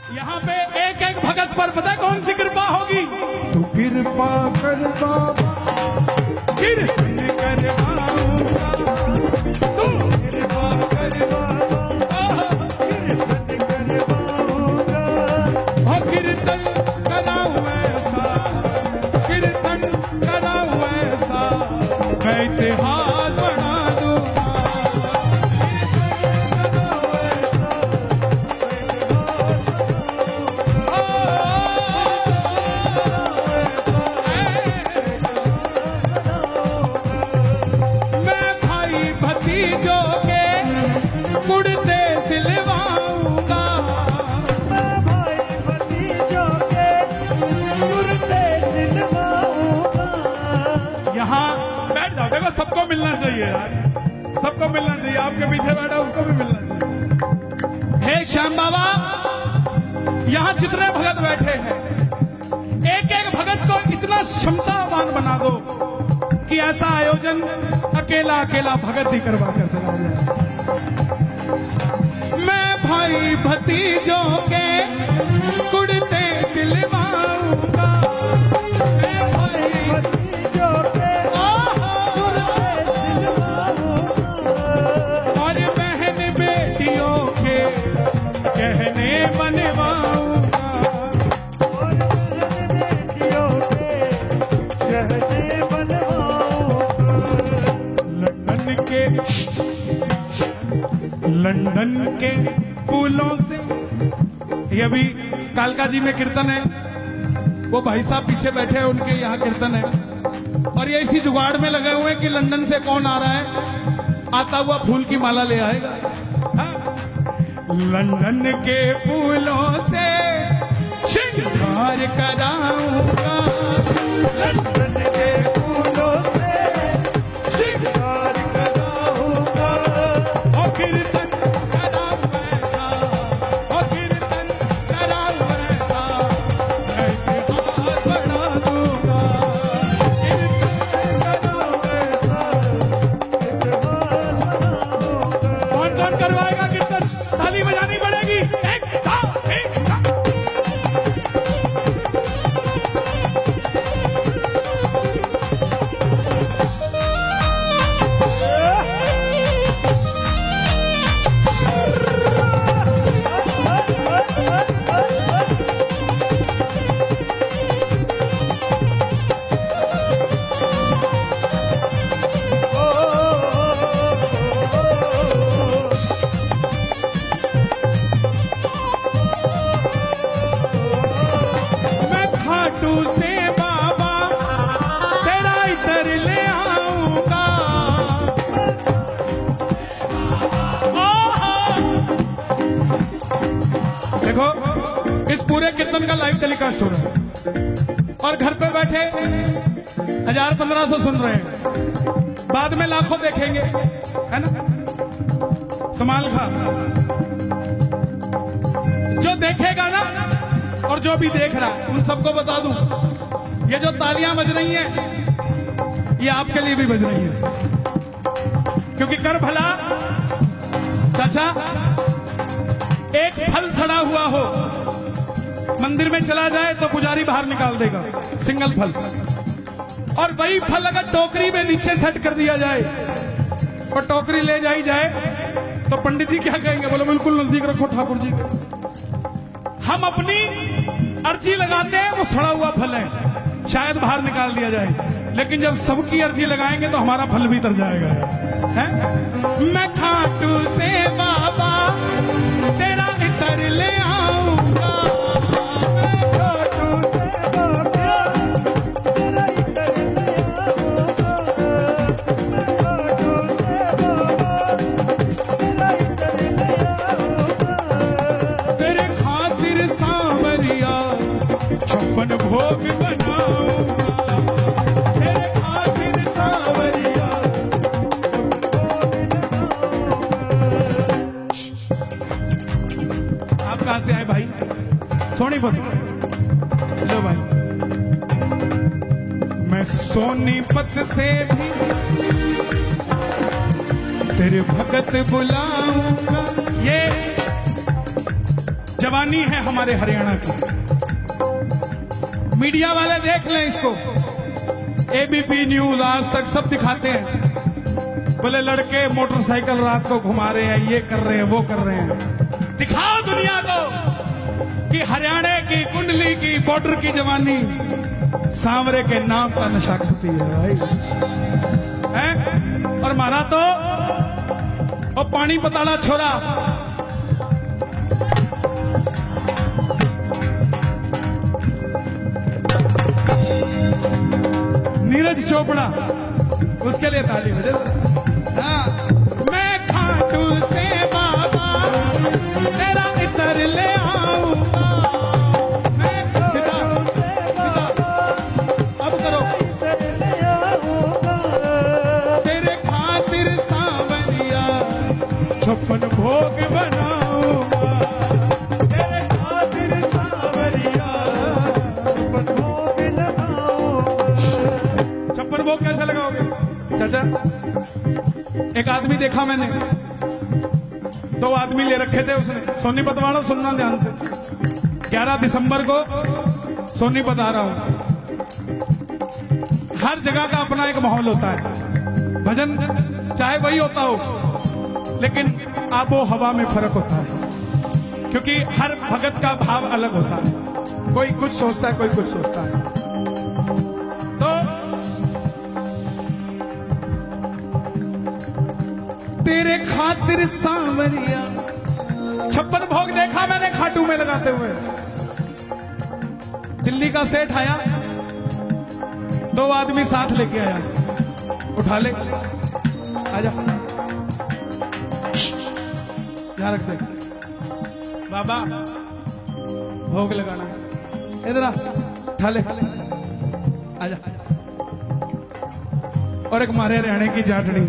यहाँ पे एक एक भगत पर पता है कौन सी कृपा होगी? तू कृपा कर बाबा, कीर्तन करवाऊंगा, तू कृपा कर बाबा, कीर्तन करवाऊंगा, हो कीर्तन कराऊं ऐसा, कीर्तन कराऊं ऐसा, मैं इतिहास बना दूंगा। मैं भाई भतीजों के कुर्ते सिलवाऊंगा, मैं भाई भतीजों के कुर्ते सिलवाऊंगा। यहाँ बैठ जाओ। देखो सबको मिलना चाहिए यार, सबको मिलना चाहिए। आपके पीछे बैठा उसको भी मिलना चाहिए। हे श्याम बाबा, यहाँ जितने भगत बैठे हैं, एक एक भगत को इतना क्षमतावान बना दो कि ऐसा आयोजन अकेला अकेला भगत ही करवा कर चला जाए। मैं भाई भतीजों के कुर्ते सिलवाऊंगा, मैं भाई भतीजों के कुर्ते सिलवाऊंगा, और बहन बेटियों के गहने बनवाऊंगा। और बहन बेटियों के गहने बनवाऊंगा। लंदन के फूलों से, ये अभी कालका जी में कीर्तन है, वो भाई साहब पीछे बैठे हैं, उनके यहाँ कीर्तन है, और ये इसी जुगाड़ में लगे हुए हैं कि लंदन से कौन आ रहा है, आता हुआ फूल की माला ले आएगा। हाँ? लंदन के फूलों से श्रृंगार कराऊंगा, लंदन के फूलों से श्रृंगार कराऊंगा, और कीर्तन कराऊं ऐसा, और कीर्तन कराऊं ऐसा, मैं इतिहास बना दूंगा। कीर्तन कराऊं ऐसा, इतिहास बनाऊंगा। कौन कौन करवाएगा कीर्तन? ताली बजानी पड़ेगी। एक दो, एक दो। मैं खाटू से बाबा तेरा इधर ले आऊंगा। देखो इस पूरे कीर्तन का लाइव टेलीकास्ट हो रहा है और घर पे बैठे 1000-1500 सुन रहे हैं, बाद में लाखों देखेंगे, है ना? संभाल खा। जो देखेगा ना और जो भी देख रहा है उन सबको बता दूं, ये जो तालियां बज रही हैं ये आपके लिए भी बज रही हैं, क्योंकि कर भला चाचा, एक फल सड़ा हुआ हो मंदिर में चला जाए तो पुजारी बाहर निकाल देगा, सिंगल फल, और वही फल अगर टोकरी में नीचे सेट कर दिया जाए और टोकरी ले जाई जाए तो पंडित जी क्या कहेंगे? बोलो बिल्कुल नजदीक रखो ठाकुर जी। हम अपनी अर्जी लगाते हैं, वो सड़ा हुआ फल है, शायद बाहर निकाल दिया जाए, लेकिन जब सबकी अर्जी लगाएंगे तो हमारा फल भी तर जाएगा, है? मैं खाटू से बाबा तेरा इतर ले आऊंगा, मैं खाटू से बाबा तेरा इतर ले आऊंगा, मैं खाटू से बाबा तेरा इतर ले आऊंगा। तेरे खातिर सांवरिया 56 भोग बनाऊंगा, तेरे खातिर सांवरिया। आप कहां से आए भाई? सोनीपत। लो भाई, मैं सोनीपत से भी तेरे भगत बुलाऊंगा। ये जवानी है हमारे हरियाणा की। मीडिया वाले देख लें इसको, एबीपी न्यूज, आज तक सब दिखाते हैं, बोले लड़के मोटरसाइकिल रात को घुमा रहे हैं, ये कर रहे हैं, वो कर रहे हैं। दिखाओ दुनिया को कि हरियाणा की कुंडली की बॉर्डर की जवानी सांवरे के नाम का नशा करती है भाई, है? और मारा तो वो पानी पताड़ा छोरा, नीरज चोपड़ा, उसके लिए ताली बजे। हाँ, मैं खाटू से बाबा तेरा इतर ले आऊंगा, मैं खाटू से बाबा, अब करो, तेरे खातिर सांवरिया 56 भोग बनाऊंगा, तेरे खातिर सांवरिया 56 भोग लगाऊंगा। 56 भोग कैसे लगाओगे चाचा? एक आदमी देखा मैंने, 2 आदमी ले रखे थे उसने। सोनीपत वालों सुनना ध्यान से, 11 दिसंबर को सोनीपत आ रहा हूं। हर जगह का अपना एक माहौल होता है, भजन चाहे वही होता हो, लेकिन आबो हवा में फर्क होता है, क्योंकि हर भगत का भाव अलग होता है। कोई कुछ सोचता है, कोई कुछ सोचता है। तो तेरे खातिर सांवरिया 56 भोग देखा मैंने खाटू में लगाते हुए। दिल्ली का सेठ आया, 2 आदमी साथ लेके आया, उठा ले, आजा, यहां रख दे बाबा, भोग लगाना, इधर आ, उठा ले, आजा। और एक मारे हरियाणा की जाटनी,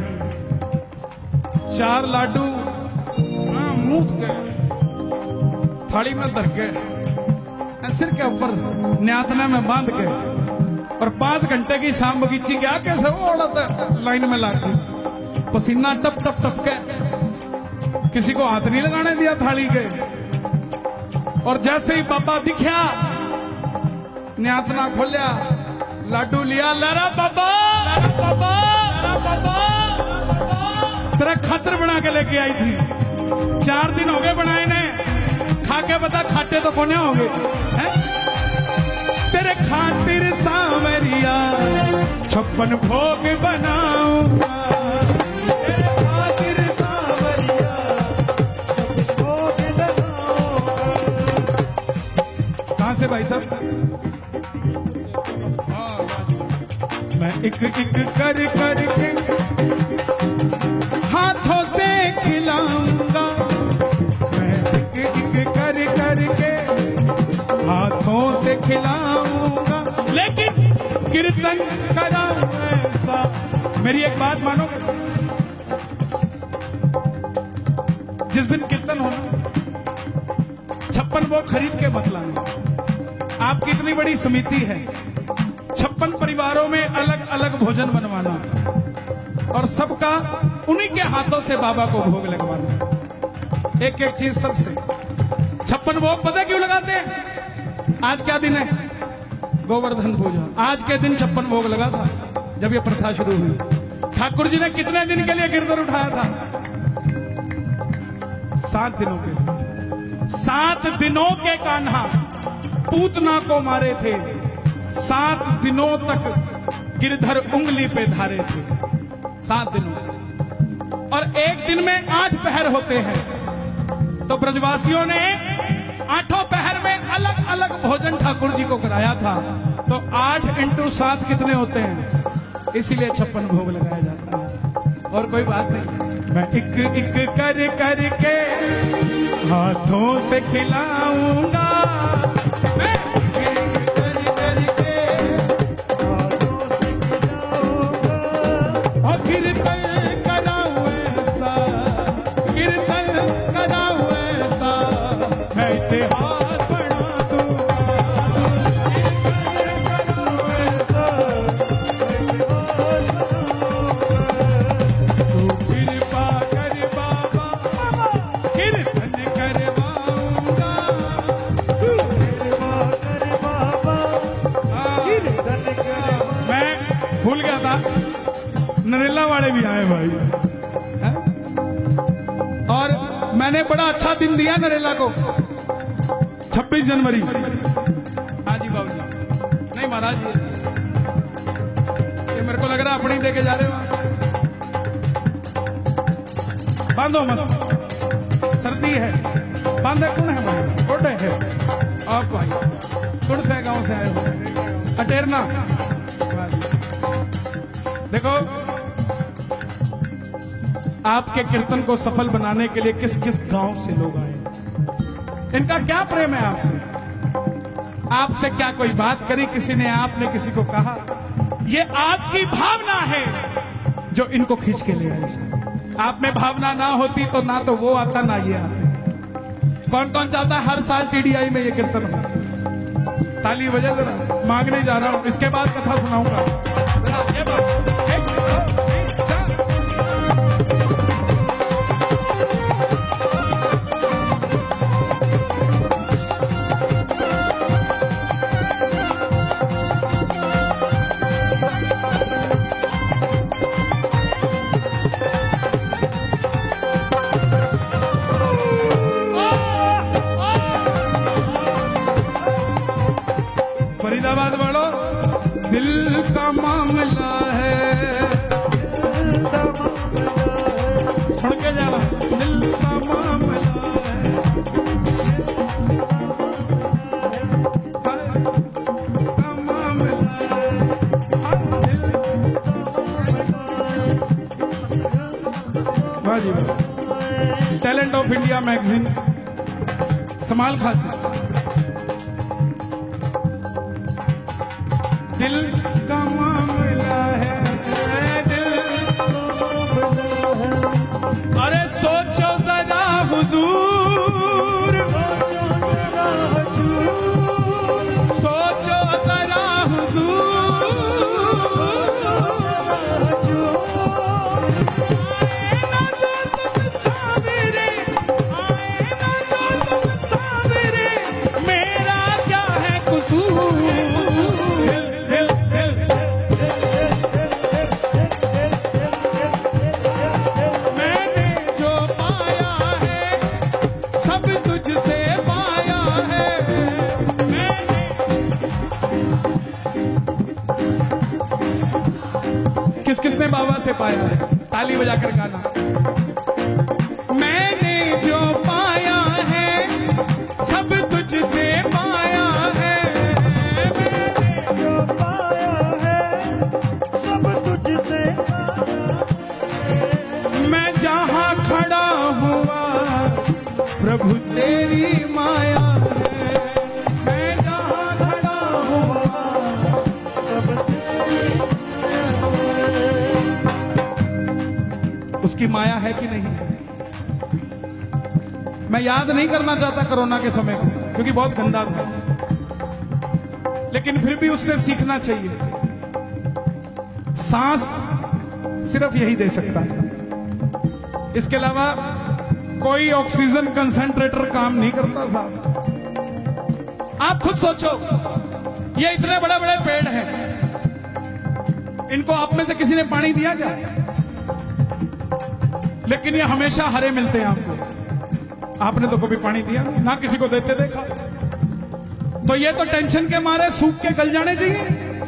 4 लाडू मुंह के थाली में धर के सिर के ऊपर न्यातना में बांध के, और 5 घंटे की शाम बगीची क्या कैसे वो औरत लाइन में लाके पसीना टप टप टप के, किसी को हाथ नहीं लगाने दिया थाली के। और जैसे ही बाबा दिखा, न्यातना खोलिया, लाडू लिया, लरा बाबा, लरा बाबा, लरा बाबा, तेरा खातर बना के लेके आई थी। 4 दिन हो गए बनाए ने, खा के बता खाते तो कोने हो गए हैं? तेरे खातिर सांवरिया 56 भोग बनाऊंगा, तेरे खातिर सांवरिया 56 भोग बनाऊंगा। कहां से भाई साहब? मैं एक एक कर करके हाथों से खिलाऊंगा, मैं एक एक कर करके हाथों से खिलाऊंगा, लेकिन कीर्तन कराऊं ऐसा। मेरी एक बात मानो, जिस दिन कीर्तन होना 56 वो खरीद के मत लाना। आपकी इतनी बड़ी समिति है, 56 परिवारों में अलग अलग भोजन बनवाना और सबका उन्हीं के हाथों से बाबा को भोग लगवाना। एक एक चीज सबसे। 56 भोग पता क्यों लगाते हैं? आज क्या दिन है? गोवर्धन पूजा। आज के दिन 56 भोग लगा था जब ये प्रथा शुरू हुई। ठाकुर जी ने कितने दिन के लिए गिरधर उठाया था? 7 दिनों के। 7 दिनों के कान्हा पूतना को मारे थे, 7 दिनों तक गिरधर उंगली पे धारे थे, 7 दिनों। और एक दिन में 8 पहर होते हैं, तो ब्रजवासियों ने 8 पहर में अलग अलग भोजन ठाकुर जी को कराया था। तो 8 × 7 कितने होते हैं? इसीलिए 56 भोग लगाया जाता है। और कोई बात नहीं। मैं एक एक कर करके हाथों से खिलाऊंगा, मैं एक कर करके हाथों से खिलाऊंगा, और कीर्तन कराऊं ऐसा, कीर्तन कराऊं ऐसा, मैं इतिहास बना दूंगा, कीर्तन कराऊं ऐसा, तू कृपा कर बाबा, कीर्तन करवाऊंगा। था, नरेला वाले भी आए भाई है? और मैंने बड़ा अच्छा दिन दिया नरेला को, 26 जनवरी। हाँ जी बाबू जी, नहीं महाराज ये मेरे को लग रहा अपनी देके जा रहे हो। बांधो मत, सर्दी है, बांधे कौन है भाई? गोडे है आप भाई, कौन से गांव से आए हो? अटेरना। देखो आपके कीर्तन को सफल बनाने के लिए किस किस गांव से लोग आए, इनका क्या प्रेम है आपसे? आपसे क्या कोई बात करी किसी ने, आपने किसी को कहा? ये आपकी भावना है जो इनको खींच के ले आई। आप में भावना ना होती तो ना तो वो आता ना ये आते। कौन कौन चाहता है हर साल टीडीआई में ये कीर्तन हो? ताली बजा जरा, मांगने जा रहा हूं, इसके बाद कथा सुनाऊंगा। फरीदाबाद वालों, दिल का मामला है, सुन के जाना, दिल का मामला है, का मामला है, दिल। वाह जी वाह, टैलेंट ऑफ इंडिया मैगजीन, समाल खासी। दिल का मामला है, दिल अरे सोचो जरा हुजूर, सोचो जरा हुजूर, आए ना जो तुम सावरे, आए ना जो तुम सावरे, मेरा क्या है कसूर? किस किसने बाबा से पाया है? ताली बजाकर गाना। मैंने जो पाया है सब तुझसे पाया है, मैंने जो पाया है सब तुझसे पाया। मैं जहां खड़ा हुआ प्रभु तेरी माया है, मैं जहां खड़ा हुआ सब तेरी उसकी माया है कि नहीं? मैं याद नहीं करना चाहता कोरोना के समय को, क्योंकि बहुत गंदा था, लेकिन फिर भी उससे सीखना चाहिए। सांस सिर्फ यही दे सकता है, इसके अलावा कोई ऑक्सीजन कंसंट्रेटर काम नहीं करता साहब। आप खुद सोचो, ये इतने बड़े बड़े पेड़ हैं, इनको आप में से किसी ने पानी दिया क्या? लेकिन ये हमेशा हरे मिलते हैं आपको। आपने तो कभी पानी दिया ना, किसी को देते देखा? तो ये तो टेंशन के मारे सूख के गल जाने चाहिए।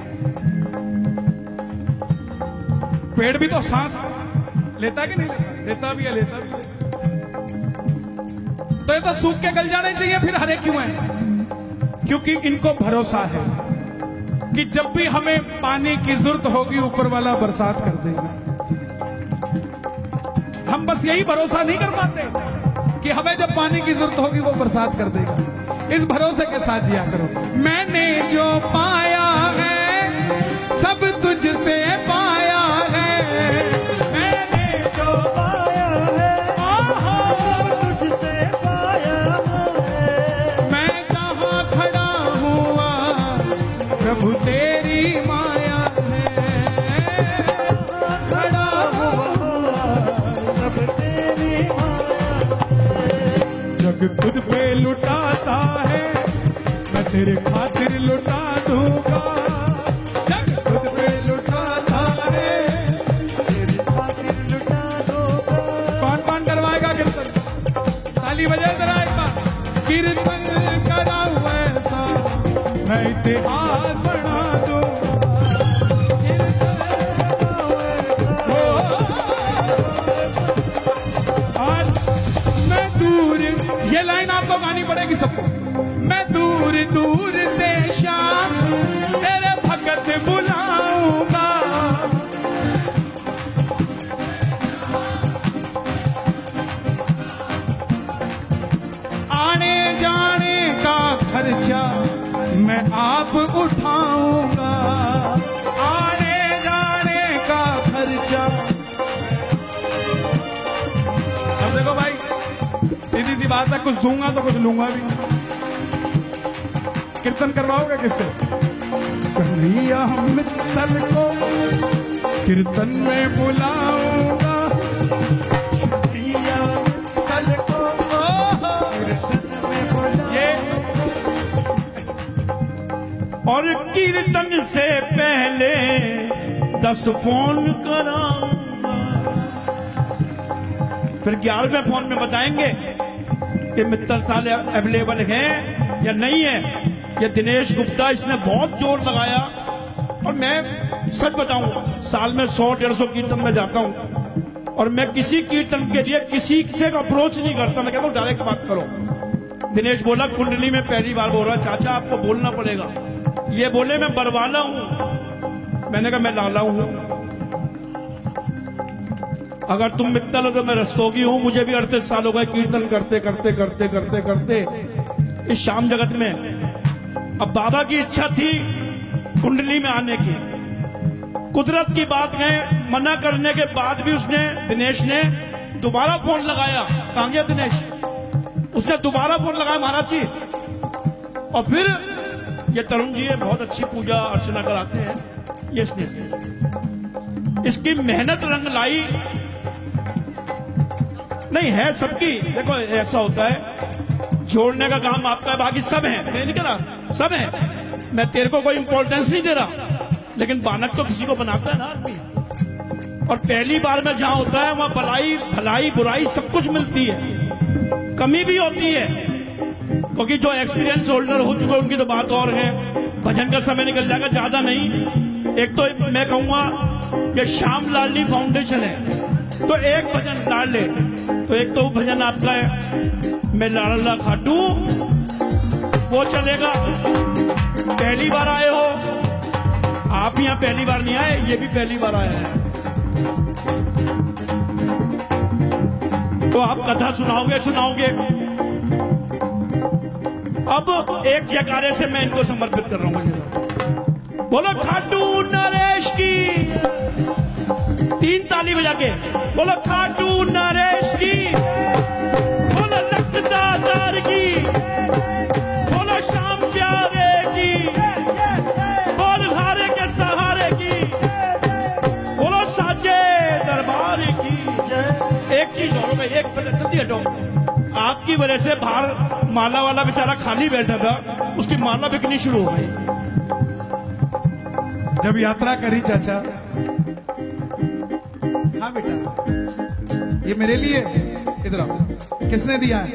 पेड़ भी तो सांस लेता है कि नहीं लेता? लेता भी है, लेता भी है। तो ये तो सूख के गल जाने चाहिए, फिर हरे क्यों हैं? क्योंकि इनको भरोसा है कि जब भी हमें पानी की जरूरत होगी ऊपर वाला बरसात कर देगा। हम बस यही भरोसा नहीं कर पाते कि हमें जब पानी की जरूरत होगी वो बरसात कर देगा। इस भरोसे के साथ जिया करो। मैंने जो पाया है सब तुझसे पाया है, मैंने जो पाया है सब तुझसे पाया है। मैं जहां खड़ा हुआ प्रभु तेरी माया है, खड़ा हुआ सब तेरी माया है। जग खुद पे लुटाता है, मैं तेरे खातिर लुटा दूंगा। जग खुद पे लुटाता है, मैं इतिहास बना दूंगा। आज मैं दूर, ये लाइन आपको गानी पड़ेगी सबको। मैं दूर दूर से शाम तेरे भगत बुलाऊंगा, आने जाने का खर्चा मैं आप उठाऊंगा, आने जाने का खर्चा। अब देखो भाई, सीधी सी बात है, कुछ दूंगा तो कुछ लूंगा भी। कीर्तन करवाओगे किससे? कन्हैया मित्तल को कीर्तन में बुलाऊंगा, कन्हैया मित्तल को कीर्तन में बुलाऊंगा। और कीर्तन से पहले 10 फोन कराऊंगा, फिर 11वें फोन में बताएंगे कि मित्तल साल अवेलेबल है या नहीं है। ये दिनेश गुप्ता, इसने बहुत जोर लगाया। और मैं सच बताऊं, साल में 100-150 कीर्तन में जाता हूं, और मैं किसी कीर्तन के लिए किसी से अप्रोच नहीं करता। मैं कहता हूं डायरेक्ट बात करो। दिनेश बोला कुंडली में पहली बार बोल रहा, चाचा आपको बोलना पड़ेगा। ये बोले मैं बरवाला हूं, मैंने कहा मैं लाला हूं। अगर तुम मित्तल हो तो मैं रस्तोगी हूं। मुझे भी 38 साल हो गए कीर्तन करते करते करते करते करते इस शाम जगत में। अब बाबा की इच्छा थी कुंडली में आने की, कुदरत की बात है। मना करने के बाद भी उसने, दिनेश ने दोबारा फोन लगाया। कहां गया दिनेश? उसने दोबारा फोन लगाया महाराज जी। और फिर ये तरुण जी है, बहुत अच्छी पूजा अर्चना कराते हैं। ये इसकी मेहनत रंग लाई। नहीं है सबकी, देखो ऐसा होता है, जोड़ने का काम आपका है, बाकी सब है। मैं नहीं कह रहा सब है, मैं तेरे को कोई इंपॉर्टेंस नहीं दे रहा, लेकिन बानक तो किसी को बनाता है ना आदमी। और पहली बार में जहां होता है वहां भलाई भलाई बुराई सब कुछ मिलती है, कमी भी होती है, क्योंकि जो एक्सपीरियंस होल्डर हो चुके हैं उनकी तो बात और है। भजन का समय निकल जाएगा, ज्यादा नहीं। एक तो मैं कहूंगा कि श्याम लालनी फाउंडेशन है, तो एक भजन डाल ले। तो एक तो भजन आपका है, मैं लाडला खाटू, वो चलेगा। पहली बार आए हो आप, यहां पहली बार नहीं आए, ये भी पहली बार आया है। तो आप कथा सुनाओगे सुनाओगे। अब एक जयकारे से मैं इनको समर्पित कर रहा हूं। बोलो खाटू नरेश की, 3 ताली बजा के बोलो खाटू नरेश की, बोलो लखदादार की, बोलो श्याम प्यारे की, बोल हारे के सहारे की, बोलो साचे दरबार की। एक चीज और मैं, एक मिनट जल्दी हटो। आपकी वजह से बाहर माला वाला बेचारा खाली बैठा था, उसकी माला बिकनी शुरू हो गई। जब यात्रा करी चाचा, हाँ बेटा, ये मेरे लिए, इधर आओ, किसने दिया है?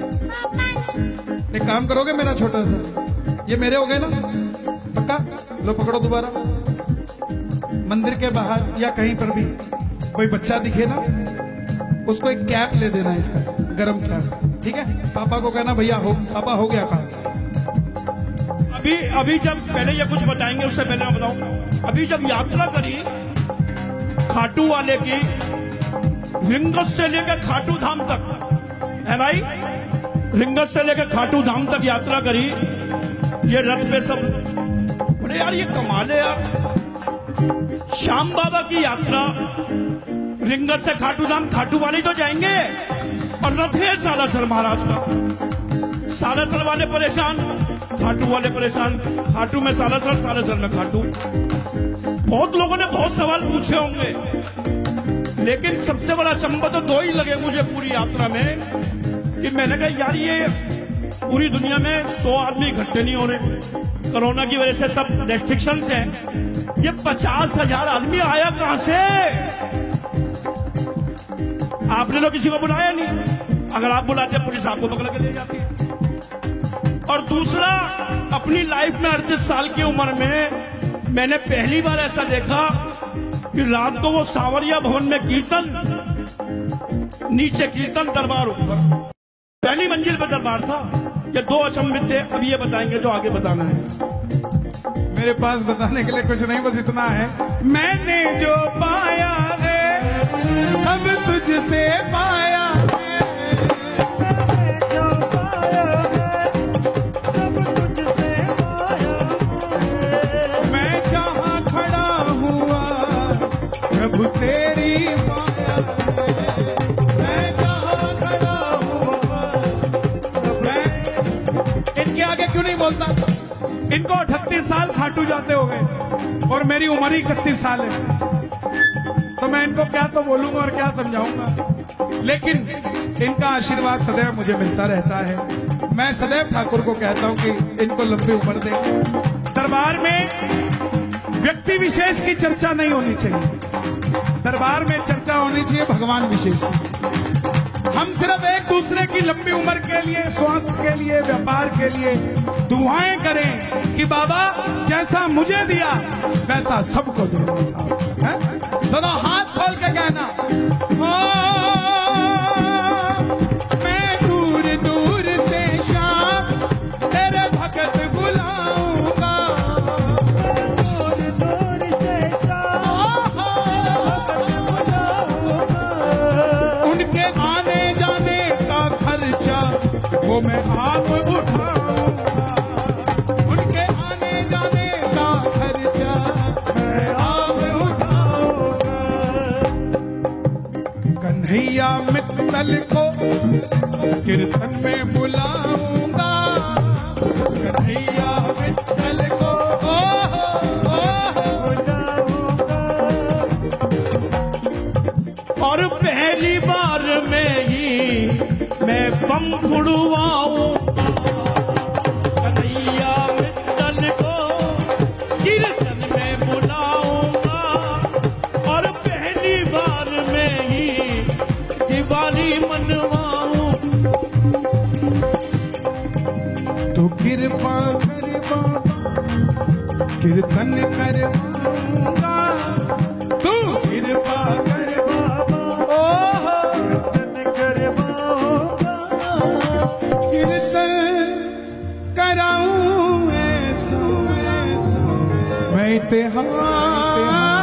एक काम करोगे मेरा छोटा सा, ये मेरे हो गए ना पक्का? लो पकड़ो दोबारा। मंदिर के बाहर या कहीं पर भी कोई बच्चा दिखे ना, उसको एक कैप ले देना, इसका गरम कैप, ठीक है? पापा को कहना भैया हो, पापा हो गया काम। अभी जब पहले ये कुछ बताएंगे, उससे पहले मैं बताऊं, अभी जब यात्रा करी खाटू वाले की, रिंगस से लेकर खाटू धाम तक है भाई, रिंगस से लेकर खाटू धाम तक यात्रा करी। ये रथ पे सब, अरे यार ये कमाल है यार। श्याम बाबा की यात्रा रिंगस से खाटू धाम, खाटू वाले तो जाएंगे, और रथ है सालासर महाराज का। सालासर वाले परेशान, खाटू वाले परेशान, खाटू में सालासर, सालासर में खाटू। बहुत लोगों ने बहुत सवाल पूछे होंगे, लेकिन सबसे बड़ा अचंभा तो 2 ही लगे मुझे पूरी यात्रा में, कि मैंने कहा यार ये पूरी दुनिया में 100 आदमी इकट्ठे नहीं हो रहे, कोरोना की वजह से सब रेस्ट्रिक्शंस हैं, ये 50,000 आदमी आया कहां से? आपने तो किसी को बुलाया नहीं। अगर आप बुलाते पुलिस आपको पकड़ के ले जाती है। और दूसरा, अपनी लाइफ में 38 साल की उम्र में मैंने पहली बार ऐसा देखा कि रात को वो सांवरिया भवन में कीर्तन, नीचे कीर्तन, दरबार ऊपर, पहली मंजिल पर दरबार था। ये दो अचंभित थे। अब ये बताएंगे जो आगे बताना है। मेरे पास बताने के लिए कुछ नहीं, बस इतना है, मैंने जो पाया है सब तुझसे पाया है, जो पाया है सब तुझसे पाया है। मैं जहाँ खड़ा हुआ प्रभु तेरी माया है, मैं जहाँ खड़ा हुआ। मैं इनके आगे क्यों नहीं बोलता? इनको 38 साल खाटू जाते हो गए और मेरी उम्र ही 31 साल है, तो मैं इनको क्या तो बोलूंगा और क्या समझाऊंगा। लेकिन इनका आशीर्वाद सदैव मुझे मिलता रहता है। मैं सदैव ठाकुर को कहता हूं कि इनको लंबी उम्र दे। दरबार में व्यक्ति विशेष की चर्चा नहीं होनी चाहिए, दरबार में चर्चा होनी चाहिए भगवान विशेष की। हम सिर्फ एक दूसरे की लंबी उम्र के लिए, स्वास्थ्य के लिए, व्यापार के लिए दुआएं करें कि बाबा जैसा मुझे दिया वैसा सबको दे। दोनों हाथ खोल के कहना, मैं दूर दूर से शाम तेरे भगत बुलाऊंगा, दूर दूर से शाम भगत बुलाऊंगा। उनके आने जाने का खर्चा वो मैं आप उठाऊंगा, उनके आने जाने का खर्चा मैं आप उठाऊंगा। कन्हैया मित्तल को कीर्तन में बुलाऊंगा, कन्हैया मित्तल को और पहली बार में ही मैं बम फुड़वाऊं, कन्हैया मित्तल को कीर्तन में बुलाऊंगा, और पहली बार में ही दिवाली मनवाऊं। तो कृपा कर बाबा कीर्तन करवाऊंगा, तू कृपा कर बाबा कीर्तन करवाऊंगा। कीर्तन कराऊं ऐसा मैं इतिहास